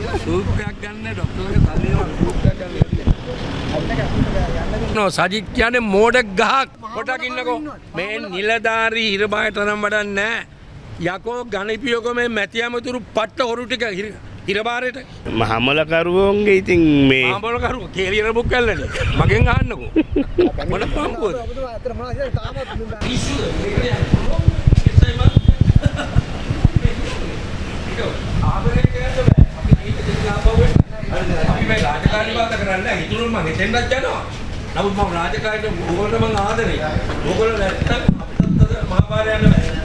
සූපයක් ගන්න ඩොක්ටර්ලගේ තල්ලිනවා සූපයක් ගන්න. නෝ සජිත් කියන්නේ මෝඩ ගහක්. පොඩක් ඉන්නකෝ. මේ නිලධාරී හිරබායට නම් වඩන්නේ නැහැ. යකෝ ගණිපියකෝ මේ මැතියමතුරු පට්ට හොරු ටික හිරබාරේට. මහමලකරුවෝන්ගේ ඉතින් මේ මහමලකරුවෝ කේලියන බුක් කල්ලනේ. මගෙන් අහන්නකෝ. මොන පම්පුවද? අපි මේ රාජකාරී වාද කරන්නේ හිතුරුන් මම හිතෙන්වත් යනවා. නමුත් මම රාජකාරීට ඕගොල්ලෝ මම ආදරේ. ඕගොල්ලෝ නැත්තම් අපිට මහපාරේ යන්න බෑ.